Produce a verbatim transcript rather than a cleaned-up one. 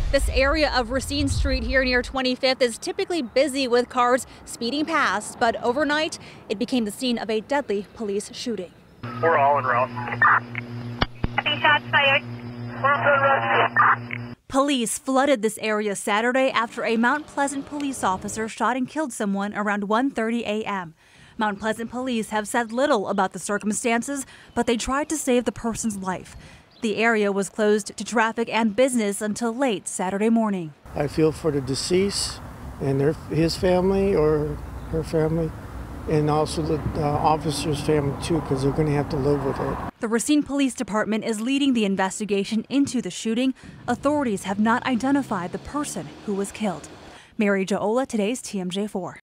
This area of Racine Street here near twenty-fifth is typically busy with cars speeding past, but overnight it became the scene of a deadly police shooting. We're all en route. Shots fired. Police flooded this area Saturday after a Mount Pleasant police officer shot and killed someone around one thirty a m Mount Pleasant police have said little about the circumstances, but they tried to save the person's life. The area was closed to traffic and business until late Saturday morning. I feel for the deceased and their, his family or her family, and also the uh, officer's family too, because they're going to have to live with it. The Racine Police Department is leading the investigation into the shooting. Authorities have not identified the person who was killed. Mary Jo Ola, today's T M J four.